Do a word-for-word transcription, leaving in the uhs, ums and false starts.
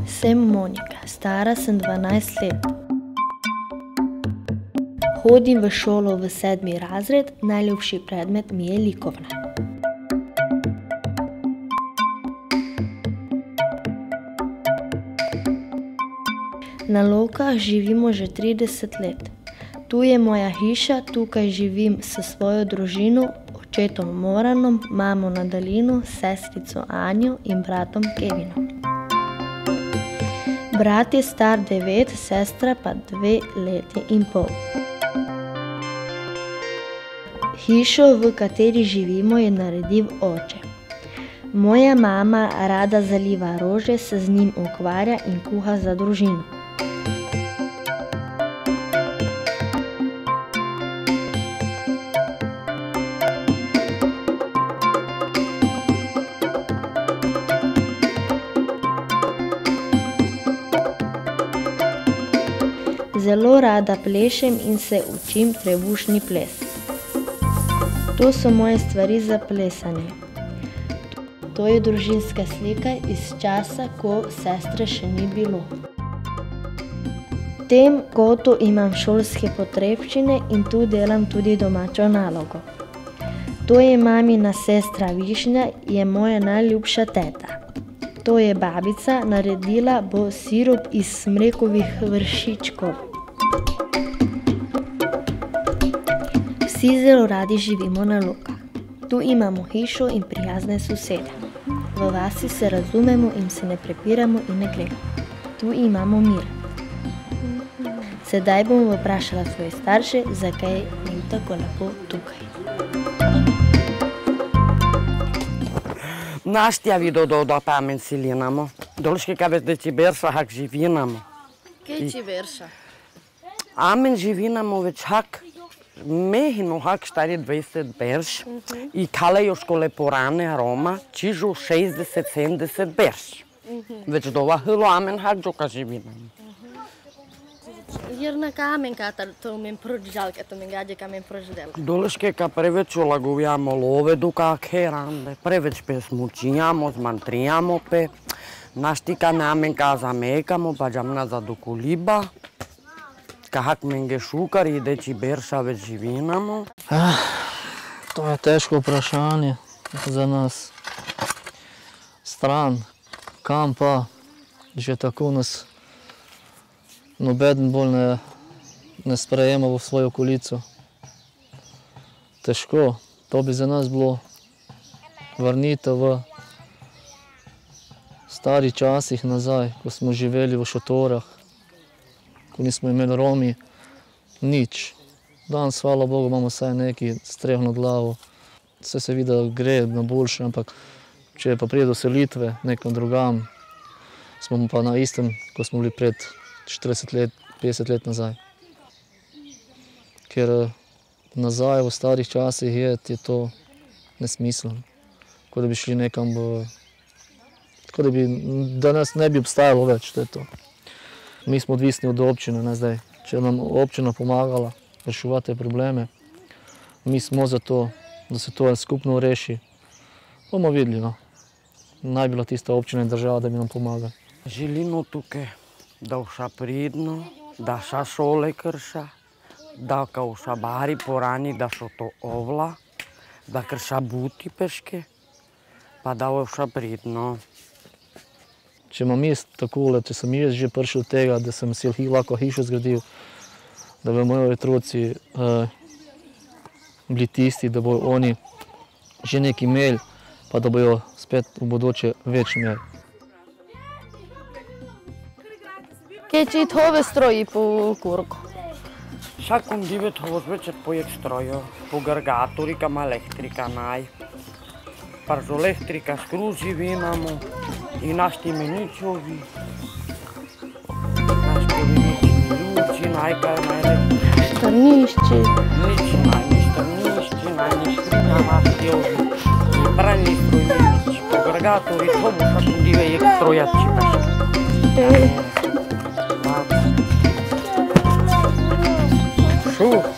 Sem Monika, stara sem dvanajst let. Hodim v šolo v sedmi razred, najljubši predmet mi je likovna. Na Lokah živimo že trideset let. Tu je moja hiša, tukaj živim s svojo družino, očetom Moranom, mamo Nadalino, sestrico Anjo in bratom Kevinom. Brat je star devet, sestra pa dve leti in pol. Hišo, v kateri živimo, je naredil oče. Moja mama rada zaliva rože, se z njim ukvarja in kuha za družino. Zelo rada plešem in se učim trebušni ples. To so moje stvari za plesanje. To je družinska slika iz časa, ko sestre še ni bilo. V tem kotu imam šolske potrebščine in tu delam tudi domačo nalogo. To je mamina sestra Višnja, je moja najljubša teta. To je babica, naredila bo sirup iz smrekovih vršičkov. Vsi zelo radi živimo na Lokah. Tu imamo hišo in prijazne sosede. V vasi se razumemo in se ne prepiramo in ne kregamo. Tu imamo mir. Sedaj bom vprašala svoje starše, zakaj je tako lepo tukaj. Настя видо до до памен силинамо. Долшке кабе да ти берша хак живинамо. Ке ти берша? Амен живинамо веќе хак мехино хак стари дваесет берш и кале још коле поране Рома чижу шеесдесет седемдесет берш. Веќе дова хило амен хак джока живинамо. Јерна камен ката то мен проđal, като мен гаде камен проđdel. Долшке ка превеќе лагувјамо лове дука керанде, превеќе песмучијамо, змантријамо пе, наштика амен каза мекамо, паđamна за докулиба. Как менге шукар и дечи берша веќе живинамо? Тоа е тешко прашање за нас. Стран, кам па, že тако нас нобеден боль не, не спреема во своја околицу. Тешко, то би за нас било врнител во стари часих назај, кога смо живели во шоторах. Ko nismo imeli Romi, nič. Danes, hvala Bogu, imamo vsaj neki streh nad glavo. Vse se vidi, da gre na boljše, ampak če pa pride do selitve nekam drugam, smo pa na istem, ko smo bili pred štirideset let, petdeset let nazaj. Ker nazaj v starih časih je, je to nesmiselno. Tako da bi šli nekam v... Tako da bi, da nas ne bi obstajalo več, to je to. Mi smo odvisni od občine, ne zdaj. Če nam občina pomagala reševati te probleme, mi smo za to, da se to skupno reši. Bomo videli, no. Naj bila tista občina in država, da bi nam pomagali. Želimo tukaj, da vša pridno, da ša šole krša, da ka vša bari porani, da šo to ovla, da krša buti peške, pa da vša pridno. Če imam jaz takole, če sem jaz že prišel od tega, da sem si lahko hišo zgradil, da bi moji otroci bili tisti, da bojo oni že nekaj imeli, pa da bojo spet v bodoče več imeli. Kje če tove stroji po kurku? Šakom divet hoz večer pojek strojo, po gargatori kam elektrika naj. Parzo elektrika skruži vinamo, i našti meničovi, našti menični ljuči, najkaj najlepši. Štrnišči. Niči, najni štrnišči, najni škrinja našti ovi. I prani strojnici, po gargatori tomu šakom dive jek strojači peške. Šu.